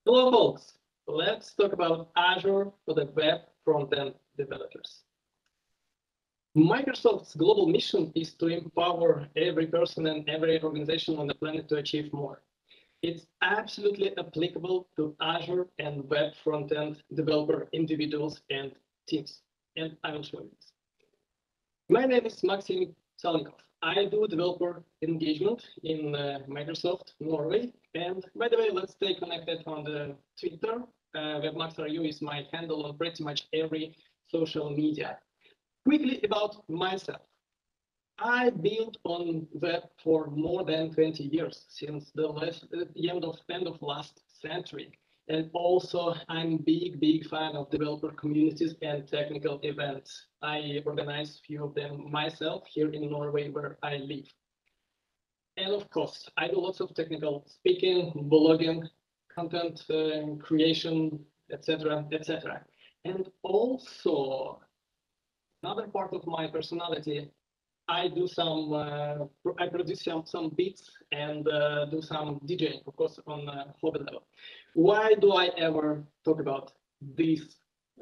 Hello, folks. Let's talk about Azure for the web front-end developers. Microsoft's global mission is to empower every person and every organization on the planet to achieve more. It's absolutely applicable to Azure and web front-end developer individuals and teams. And I will show you this. My name is Maxim Salnikov. I do developer engagement in Microsoft Norway. And by the way, let's stay connected on the Twitter. WebMaxRU is my handle on pretty much every social media. Quickly about myself. I built on web for more than 20 years, since the end of last century. And also, I'm big fan of developer communities and technical events. I organize a few of them myself here in Norway, where I live. And of course, I do lots of technical speaking, blogging, content creation, etc., etc. And also, another part of my personality, I do some, I produce some beats and do some DJing, of course, on a hobby level. Why do I ever talk about these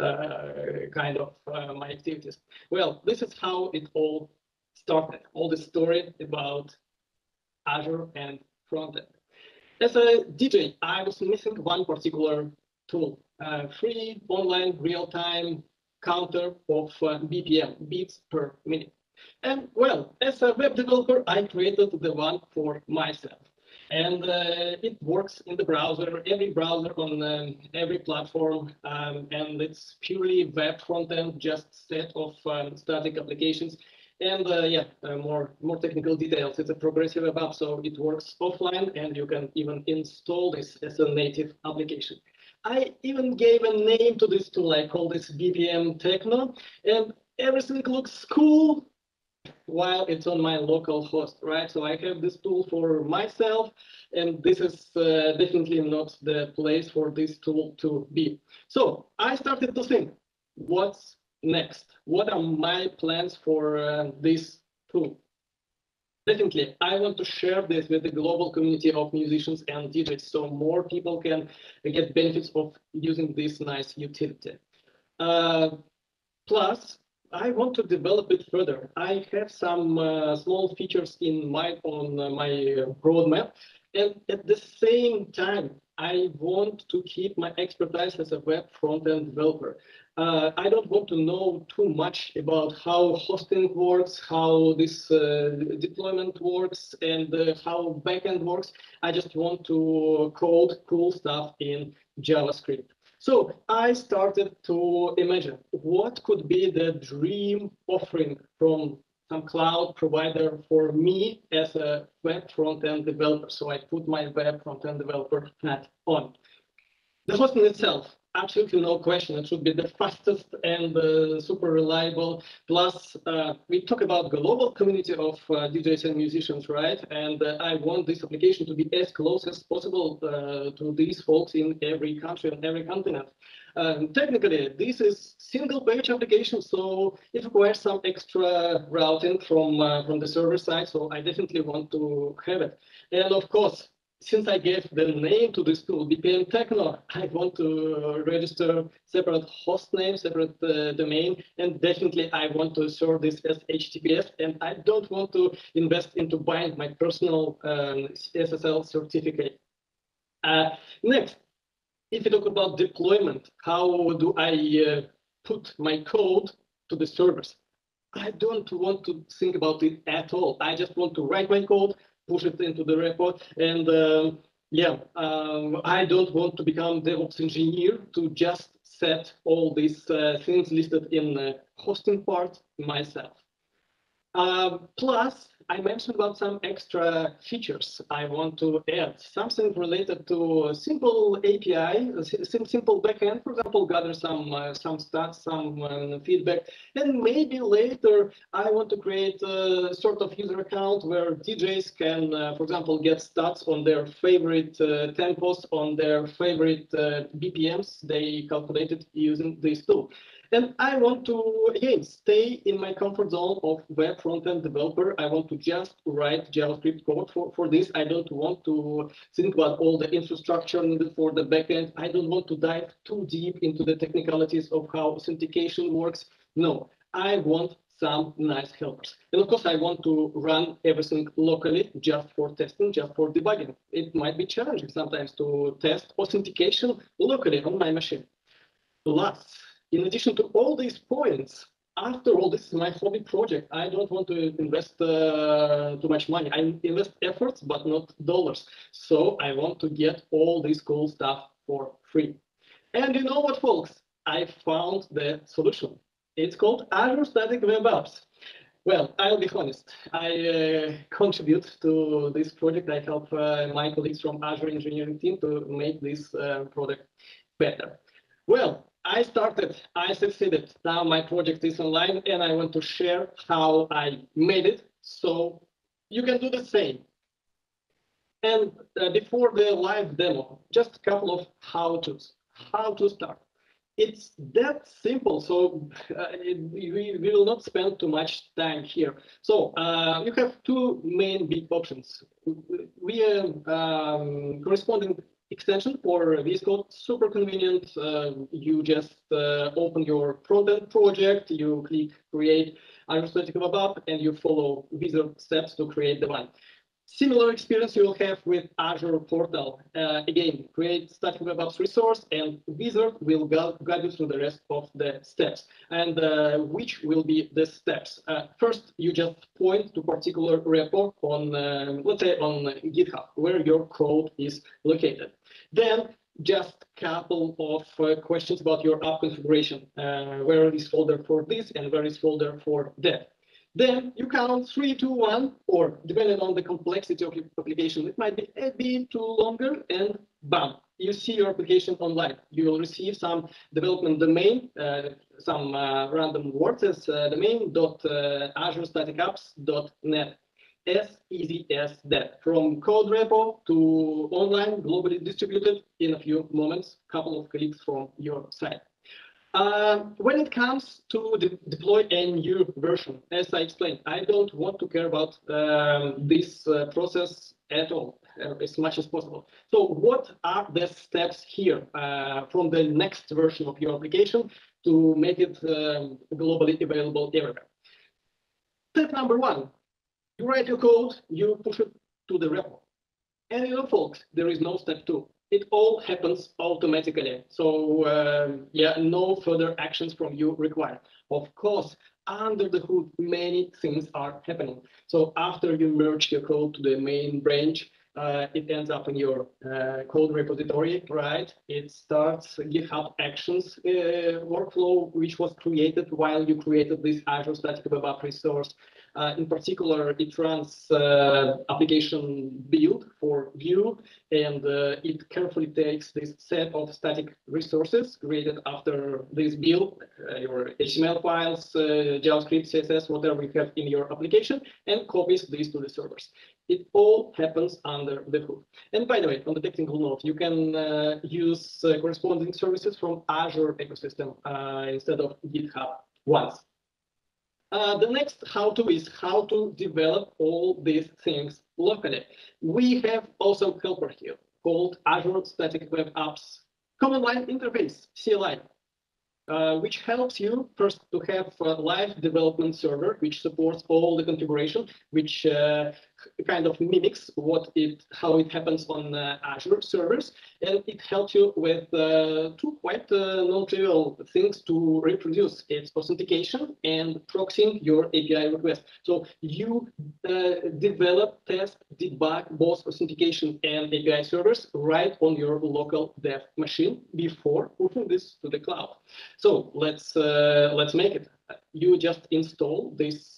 kind of my activities? Well, this is how it all started. All the story about Azure and frontend. As a DJ, I was missing one particular tool, free online real-time counter of BPM, beats per minute. And well, as a web developer, I created the one for myself. And it works in the browser, every browser on every platform, and it's purely web front-end, just set of static applications. And more technical details. It's a progressive web app, so it works offline, and you can even install this as a native application. I even gave a name to this tool. I call this BPM Techno, and everything looks cool while it's on my local host, right? So I have this tool for myself, and this is definitely not the place for this tool to be. So I started to think, what's next? What are my plans for this tool? Definitely, I want to share this with the global community of musicians and DJs so more people can get benefits of using this nice utility. Plus, I want to develop it further. I have some small features in my roadmap, and at the same time, I want to keep my expertise as a web front-end developer. I don't want to know too much about how hosting works, how this deployment works, and how backend works. I just want to code cool stuff in JavaScript. So I started to imagine what could be the dream offering from some cloud provider for me as a web front-end developer. So I put my web front-end developer hat on. The hosting itself, absolutely no question. It should be the fastest and super reliable. Plus, we talk about global community of DJs and musicians, right? And I want this application to be as close as possible to these folks in every country and every continent. Technically, this is single-page application, so it requires some extra routing from the server side. So I definitely want to have it. And of course, since I gave the name to this tool, BPM Techno, I want to register separate host name, separate domain, and definitely I want to serve this as HTTPS, and I don't want to invest into buying my personal SSL certificate. Next, if you talk about deployment, how do I put my code to the servers? I don't want to think about it at all. I just want to write my code, push it into the repo, and I don't want to become DevOps engineer to just set all these things listed in the hosting part myself. Plus, I mentioned about some extra features I want to add, something related to a simple API, simple backend, for example, gather some stats, some feedback, and maybe later I want to create a sort of user account where DJs can, for example, get stats on their favorite tempos, on their favorite BPMs they calculated using this tool. And I want to, again, stay in my comfort zone of web front-end developer. I want to just write JavaScript code for this. I don't want to think about all the infrastructure needed for the backend. I don't want to dive too deep into the technicalities of how authentication works. No, I want some nice helpers. And of course, I want to run everything locally just for testing, just for debugging. It might be challenging sometimes to test authentication locally on my machine. Plus, in addition to all these points, after all, this is my hobby project. I don't want to invest too much money. I invest efforts, but not dollars. So I want to get all this cool stuff for free. And you know what, folks? I found the solution. It's called Azure Static Web Apps. Well, I'll be honest. I contribute to this project. I help my colleagues from Azure engineering team to make this product better. Well, I started, I succeeded. Now my project is online and I want to share how I made it so you can do the same. And before the live demo, just a couple of how-tos. How to start. It's that simple, so we will not spend too much time here. So you have two main big options. We corresponding extension for VS Code, super convenient. You just open your front-end project, you click create Azure Static Web App, and you follow wizard steps to create the one. Similar experience you will have with Azure Portal. Again, create static web apps resource, and Wizard will guide you through the rest of the steps. And which will be the steps? First, you just point to particular repo on, let's say, on GitHub, where your code is located. Then just a couple of questions about your app configuration. Where is folder for this and where is folder for that? Then you count 3, 2, 1, or depending on the complexity of your application, it might be a bit too longer, and bam, you see your application online. You will receive some development domain, some random words as domain.azurestaticapps.net. As easy as that. From code repo to online, globally distributed in a few moments, couple of clicks from your side. When it comes to deploy a new version, as I explained, I don't want to care about this process at all, as much as possible. So what are the steps here from the next version of your application to make it globally available everywhere? Step number 1, you write your code, you push it to the repo. And you know, folks, there is no step 2. It all happens automatically. So yeah, no further actions from you required. Of course, under the hood, many things are happening. So after you merge your code to the main branch, it ends up in your code repository, right? It starts GitHub Actions workflow, which was created while you created this Azure Static Web App resource. In particular, it runs application build for Vue, and it carefully takes this set of static resources created after this build, your HTML files, JavaScript, CSS, whatever you have in your application, and copies these to the servers. It all happens under the hood. And by the way, on the technical note, you can use corresponding services from Azure ecosystem instead of GitHub ones. The next how-to is how to develop all these things locally. We have awesome helper here called Azure Static Web Apps Command Line Interface, CLI, which helps you first to have a live development server, which supports all the configuration, which kind of mimics how it happens on Azure servers, and it helps you with two quite non-trivial things to reproduce. It's authentication and proxying your API request. So you develop, test, debug both authentication and API servers right on your local dev machine before pushing this to the cloud. So let's make it. You just install this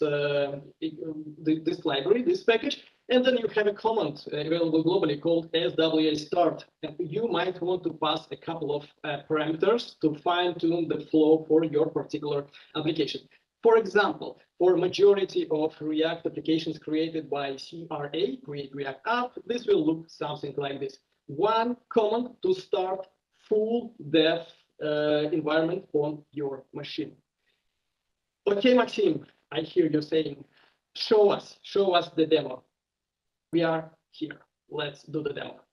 this library, this package, and then you have a command available globally called SWA start. And you might want to pass a couple of parameters to fine-tune the flow for your particular application. For example, for majority of React applications created by CRA, Create React App, this will look something like this. One command to start full dev environment on your machine. Okay, Maxim, I hear you saying, show us the demo. We are here. Let's do the demo.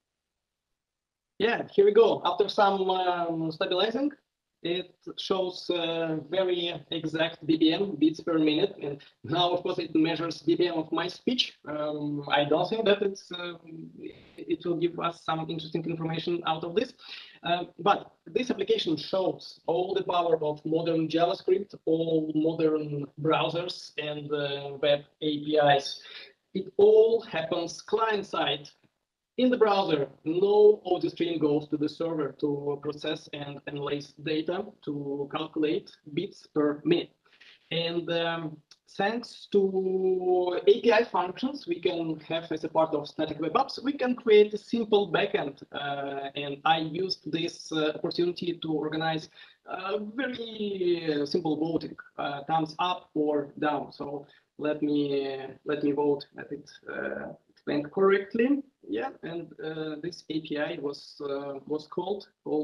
Yeah, here we go. After some stabilizing, it shows very exact BPM, beats per minute. And now, of course, it measures BPM of my speech. I don't think that it will give us some interesting information out of this. But this application shows all the power of modern JavaScript, all modern browsers and web APIs. It all happens client-side. In the browser, no audio stream goes to the server to process and analyze data to calculate bits per minute. And thanks to API functions we can have as a part of static web apps, we can create a simple backend. And I used this opportunity to organize very simple voting, thumbs up or down. So let me vote that it went correctly. Yeah, and this API was called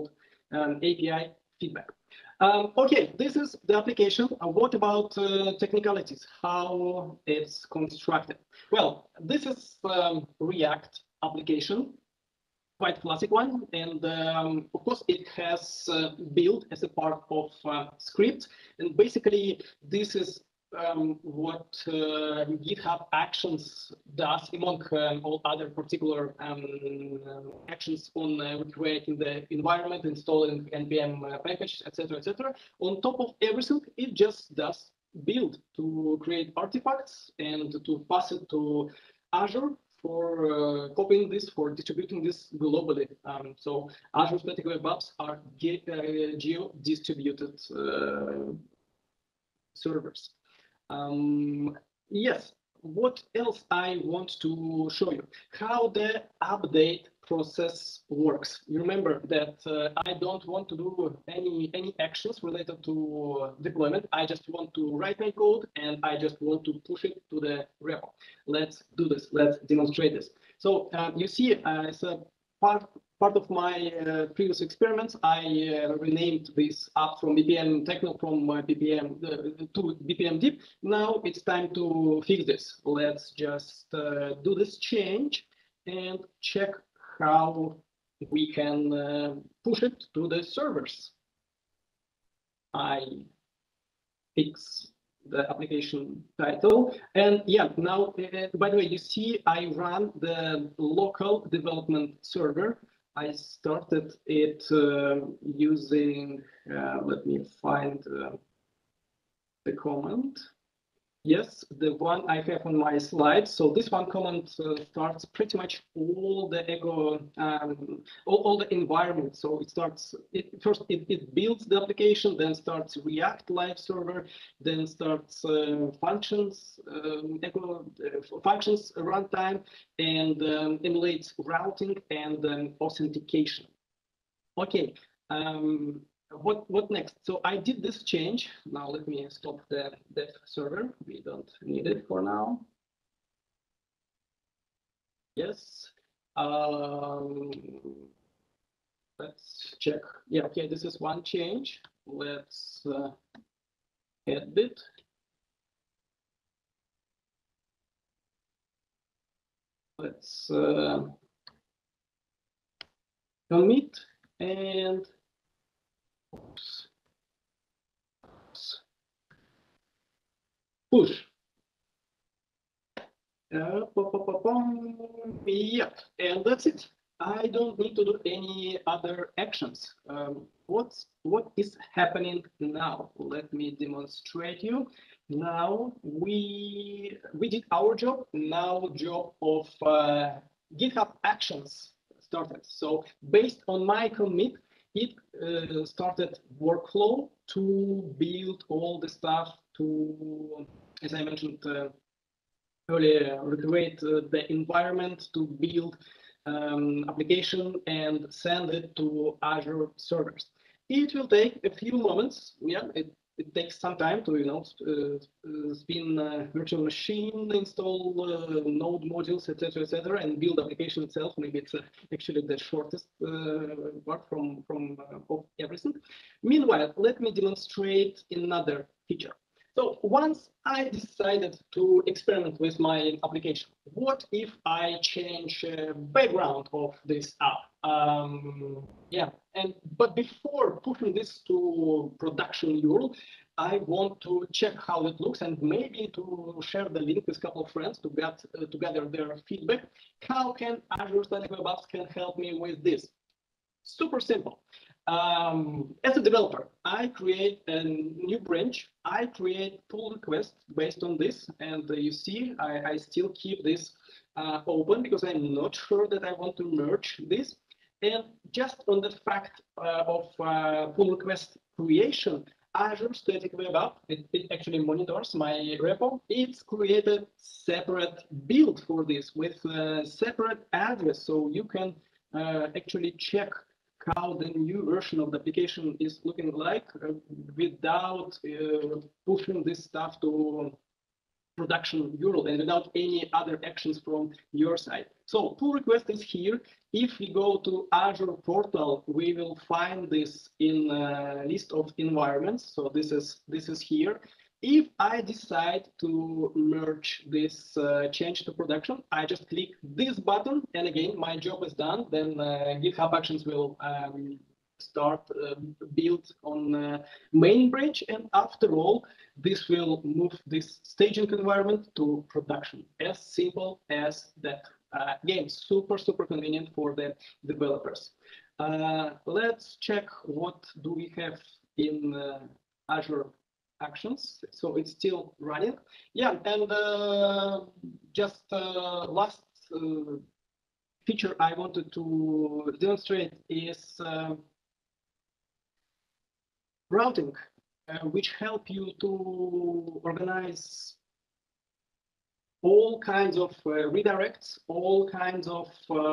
API feedback. Okay, this is the application. What about technicalities? How it's constructed? Well, this is React application, quite classic one, and of course it has built as a part of script, and basically this is what GitHub Actions does among all other particular actions on creating the environment, installing NPM package, etc., etc. On top of everything, it just does build to create artifacts and to pass it to Azure for copying this, for distributing this globally. So Azure Static Web Apps are geo-distributed servers. Yes, what else I want to show you? How the update process works. You remember that I don't want to do any actions related to deployment. I just want to write my code and I just want to push it to the repo. Let's do this. Let's demonstrate this. So you see, as a part of my previous experiments, I renamed this app from BPM Techno from BPM to BPM Deep. Now it's time to fix this. Let's just do this change and check how we can push it to the servers. I fix the application title. And yeah, now, by the way, you see I run the local development server. I started it using, let me find the command. Yes, the one I have on my slide. So this one command starts pretty much all the echo, all the environment. So it starts, first it builds the application, then starts React live server, then starts functions, echo functions runtime, and emulates routing and authentication. Okay. What next? So I did this change. Now let me stop the dev server. We don't need it for now. Yes. Let's check. Yeah, okay, this is one change. Let's edit. Let's commit and push. Yeah, and that's it. I don't need to do any other actions. What is happening now? Let me demonstrate you. Now we did our job. Now job of GitHub Actions started. So based on my commit, it started workflow to build all the stuff to, as I mentioned earlier, recreate the environment, to build application and send it to Azure servers. It will take a few moments. Yeah, it it takes some time to, spin a virtual machine, install node modules, etc., and build application itself. Maybe it's actually the shortest part from of everything. Meanwhile, let me demonstrate another feature. So once I decided to experiment with my application, what if I change background of this app? But before pushing this to production URL, I want to check how it looks and maybe to share the link with a couple of friends to gather their feedback. How can Azure Static Web Apps can help me with this? Super simple. As a developer, I create a new branch. I create pull requests based on this, and you see, I still keep this open because I'm not sure that I want to merge this. And just on the fact of pull request creation, Azure Static Web App, it actually monitors my repo. It's created separate build for this with a separate address, so you can actually check how the new version of the application is looking like without pushing this stuff to production URL and without any other actions from your side. So pull request is here. If we go to Azure portal, we will find this in a list of environments. So this is here. If I decide to merge this change to production, I just click this button, and again, my job is done. Then GitHub Actions will start build on main branch, and after all, this will move this staging environment to production. As simple as that. Again, super convenient for the developers. Let's check what do we have in Azure Actions. So it's still running. Yeah, and just last feature I wanted to demonstrate is routing, which help you to organize all kinds of redirects, all kinds of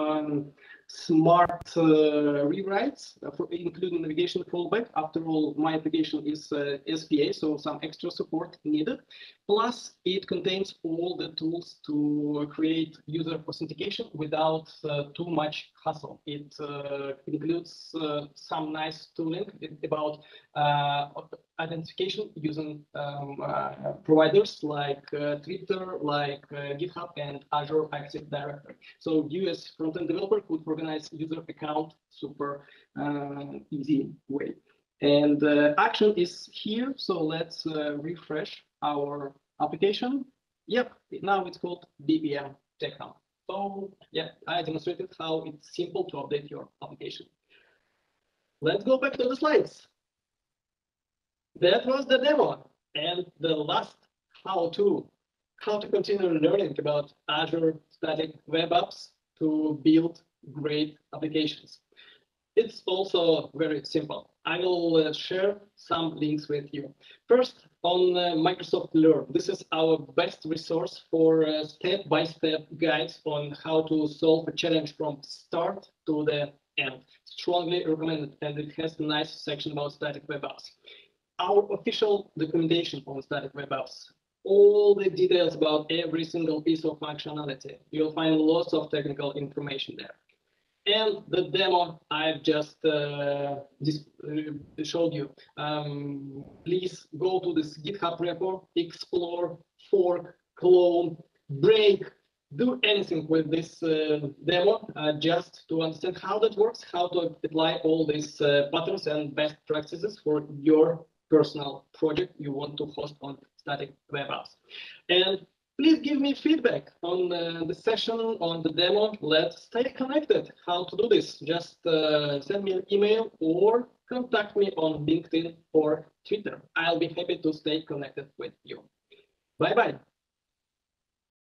smart rewrites, including navigation fallback. After all, my application is SPA, so some extra support needed. Plus, it contains all the tools to create user authentication without too much hassle. It includes some nice tooling about identification using providers like Twitter, like GitHub, and Azure Active Directory. So you as front-end developer could organize user account super easy way. And action is here, so let's refresh our application. Yep, now it's called BPM Techno. So yeah, I demonstrated how it's simple to update your application. Let's go back to the slides. That was the demo, and the last how to continue learning about Azure Static Web Apps to build great applications. It's also very simple. I will share some links with you. First, on Microsoft Learn. This is our best resource for step-by-step guides on how to solve a challenge from start to the end. Strongly recommended, and it has a nice section about static web apps. Our official documentation on static web apps. All the details about every single piece of functionality. You'll find lots of technical information there. And the demo I've just showed you. Please go to this GitHub repo, explore, fork, clone, break, do anything with this demo just to understand how that works, how to apply all these patterns and best practices for your personal project you want to host on static web apps. And please give me feedback on the session, on the demo. Let's stay connected. How to do this? Just send me an email or contact me on LinkedIn or Twitter. I'll be happy to stay connected with you. Bye-bye.